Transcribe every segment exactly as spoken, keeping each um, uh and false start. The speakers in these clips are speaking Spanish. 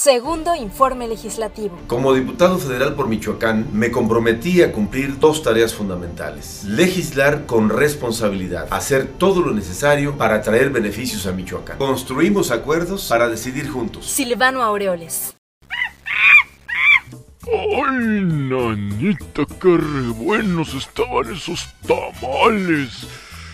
Segundo informe legislativo. Como diputado federal por Michoacán, me comprometí a cumplir dos tareas fundamentales. Legislar con responsabilidad, hacer todo lo necesario para traer beneficios a Michoacán. Construimos acuerdos para decidir juntos. Silvano Aureoles. ¡Ay, nanita, qué re buenos estaban esos tamales!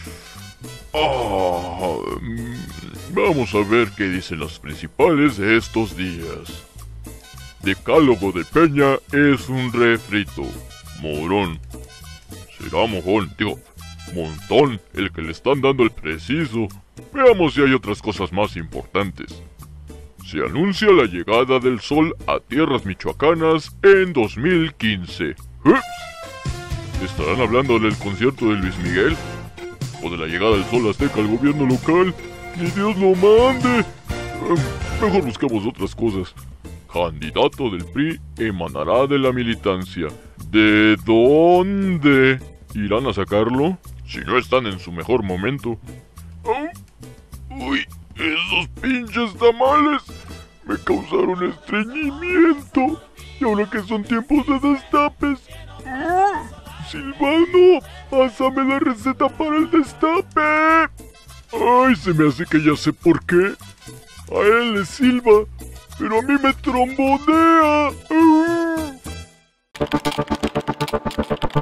Ah, vamos a ver qué dicen las principales de estos días. Decálogo de Peña es un refrito. Morón. Será mojón, digo, montón, el que le están dando el preciso. Veamos si hay otras cosas más importantes. Se anuncia la llegada del sol a tierras michoacanas en dos mil quince. ¿Ups? ¿Estarán hablando del concierto de Luis Miguel? ¿O de la llegada del sol azteca al gobierno local? ¡Ni Dios lo mande! Eh, mejor busquemos otras cosas. Candidato del P R I emanará de la militancia. ¿De dónde irán a sacarlo? Si no están en su mejor momento. Oh, ¡uy! ¡Esos pinches tamales! Me causaron estreñimiento. Y ahora que son tiempos de destapes. Silvano, pásame la receta para el destape. Ay, se me hace que ya sé por qué. A él le silba, pero a mí me trombonea.